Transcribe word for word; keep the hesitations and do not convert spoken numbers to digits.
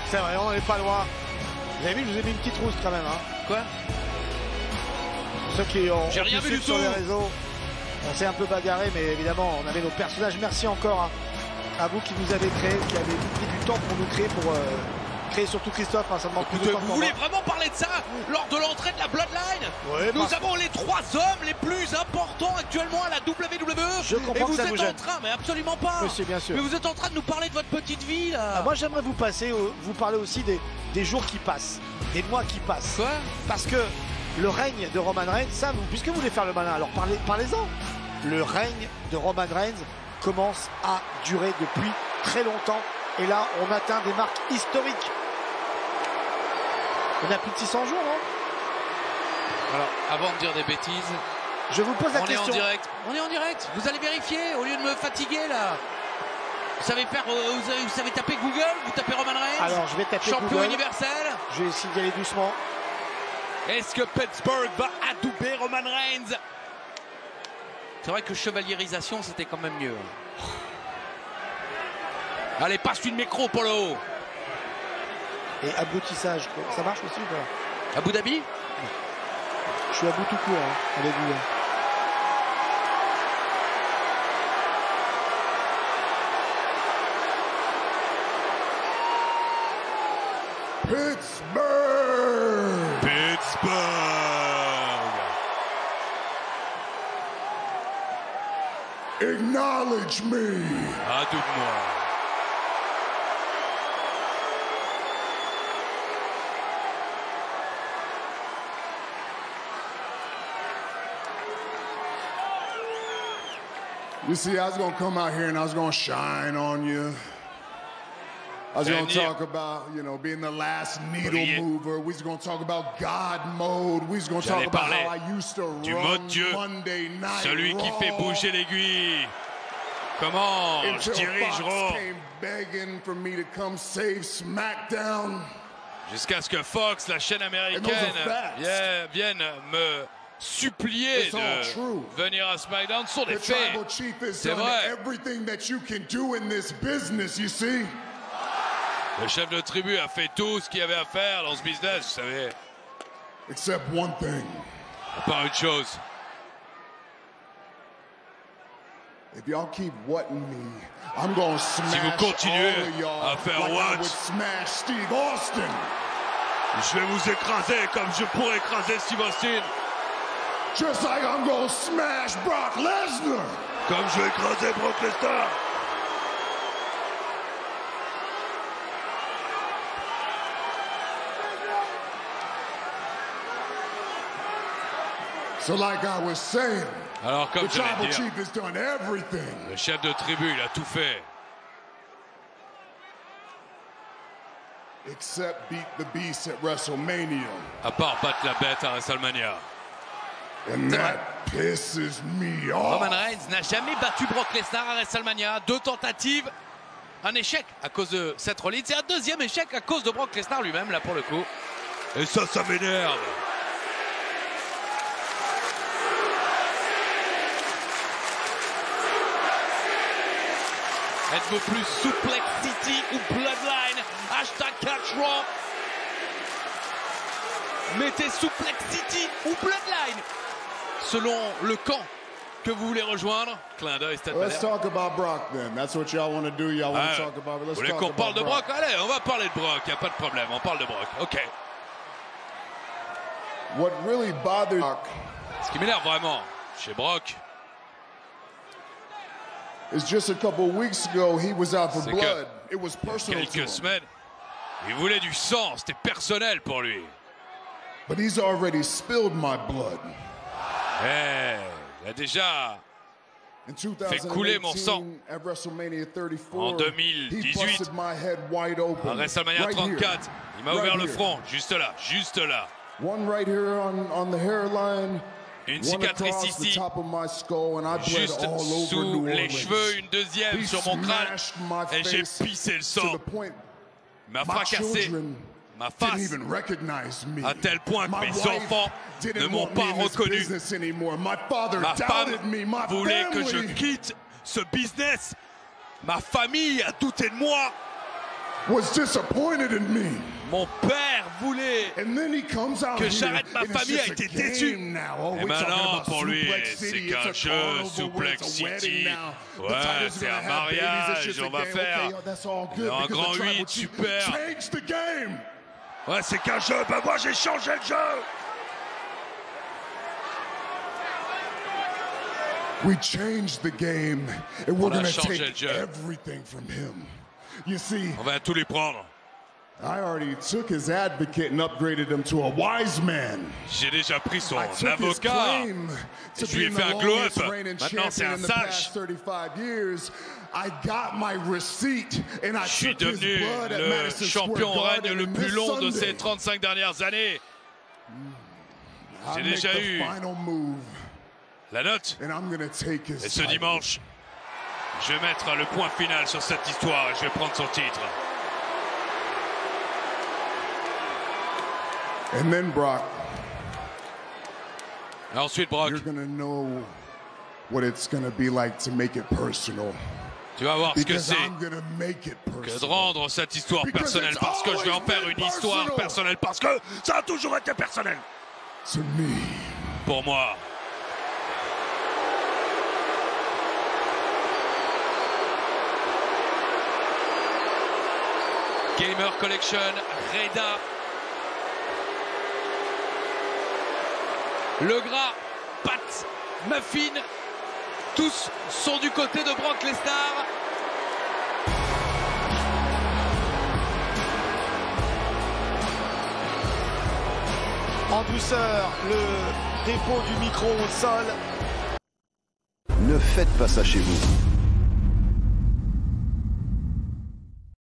C'est vrai, on n'est pas loin. Vous avez vu, je vous ai mis une petite rousse quand même. Hein. Quoi? Ceux qui ont, J'ai rien vu du sur tout. les réseaux, on s'est un peu bagarré, mais évidemment, on avait nos personnages. Merci encore hein, à vous qui nous avez créé, qui avez pris du temps pour nous créer, pour euh, créer surtout Christophe. Hein, ça demande plus de temps. Vous voulez vraiment parler de ça lors de l'entrée de la Bloodline? Ouais, Nous parce... avons les trois hommes les plus importants actuellement à la W W E. Je comprends et vous que ça êtes vous en gêne. train, mais absolument pas. Monsieur, bien sûr. Mais vous êtes en train de nous parler de votre petite vie là. Ah, moi, j'aimerais vous passer, euh, vous parler aussi des, des jours qui passent, des mois qui passent. Quoi? Parce que le règne de Roman Reigns, ça, vous, puisque vous voulez faire le malin, alors parlez, parlez-en. Le règne de Roman Reigns commence à durer depuis très longtemps. Et là, on atteint des marques historiques. On a plus de six cents jours, non? Alors, avant de dire des bêtises, je vous pose la on question. est en direct. On est en direct. Vous allez vérifier au lieu de me fatiguer là. Vous savez faire, euh, vous, avez, vous savez taper Google, vous tapez Roman Reigns. Alors, je vais taper champion Google. universel. Je vais essayer d'y aller doucement. Est-ce que Pittsburgh va adouber Roman Reigns? C'est vrai que chevaliérisation, c'était quand même mieux. Allez, passe une micro, Polo. Et aboutissage, ça marche aussi ou pas? Abu Dhabi? Je suis à bout tout court, hein, avec vous. Pittsburgh! Pittsburgh! Acknowledge me! Adoube-moi. You see, I was going to come out here and I was going to shine on you. I was going to talk about, you know, being the last needle mover. We was going to talk about God mode. We was going to talk about how I used to run Monday Night Celui qui fait bouger l'aiguille. Comment je dirige Raw? Begging for me to come save SmackDown. Jusqu'à ce que Fox, la chaîne américaine, vienne, vienne me supplier de venir à SmackDown. Ce sont des faits. C'est vrai. Everything that you can do in this business, you see. Le chef de tribu a fait tout ce qu'il y avait à faire dans ce business, vous savez. Except one thing. À part une chose. If y'all keep whatting me, I'm gonna smash si vous continuez all of y'all à faire like what, I would smash Steve Austin. Je vais vous écraser comme je pourrais écraser Steve Austin. Just like I'm gonna smash Brock Lesnar. Comme je vais écraser Brock Lesnar. So like I was saying, alors comme the je tribal l'ai dit, chief has done everything. Le chef de tribu, il a tout fait. Except beat the beast at WrestleMania. À part battre la bête à WrestleMania. And that pisses me off. Roman Reigns n'a jamais battu Brock Lesnar à WrestleMania. Deux tentatives, un échec à cause de Seth Rollins et un deuxième échec à cause de Brock Lesnar lui-même, là pour le coup. Et ça, ça m'énerve. Êtes-vous plus Suplex City ou Bloodline? Hashtag Catch Raw. Mettez Suplex City ou Bloodline selon le camp que vous voulez rejoindre. Clin d'œil, Stade Let's talk about Brock then. That's what y'all want to do. Y'all want to ah, talk about it. Let's vous voulez talk qu'on about parle de Brock? Brock. Allez, on va parler de Brock. Y a pas de problème. On parle de Brock. Ok. What really bothered Brock? Ce qui m'énerve vraiment chez Brock, is just a couple weeks ago he was out for blood. It was personal to him. Quelques semaines, il voulait du sang. C'était personnel pour lui. But he's already spilled my blood. Eh, il a déjà fait couler mon sang. En deux mille dix-huit, à WrestleMania trente-quatre, il m'a ouvert le front, juste là, juste là. Une cicatrice ici, juste sous les cheveux, une deuxième sur mon crâne, et j'ai pissé le sang. Il m'a fracassé ma face à tel point que mes enfants ne m'ont pas reconnu. Ma femme voulait que je quitte ce business. Ma famille a douté de moi. was disappointed in me. Mon père voulait que j'arrête ma famille, a été déçu. Et maintenant, pour lui, c'est qu'un jeu, Suplex City. Ouais, c'est un mariage, on va faire un grand huit, super. Ouais, c'est qu'un jeu, bah moi j'ai changé le jeu. We changed the game, and we're going to take everything from him. You see, on va tout lui prendre. I already took his advocate and upgraded him to a wise man. J'ai déjà pris son avocat. Et je lui ai fait un glow-up. Maintenant, c'est un sage. Je suis devenu le champion en règne le plus long de ces trente-cinq dernières années. J'ai déjà eu la note. Et ce dimanche, je vais mettre le point final sur cette histoire et je vais prendre son titre. And then Brock, et ensuite Brock, you're gonna know what it's gonna be like to make it personal. Tu vas voir ce que c'est que de rendre cette histoire personnelle, parce que je vais en faire une histoire personnelle, parce que ça a toujours été personnel. To me. Pour moi. Gamer Collection, Reda. Le gras, Pat, Muffin, tous sont du côté de Brock Lesnar. En douceur, le dépôt du micro au sol. Ne faites pas ça chez vous.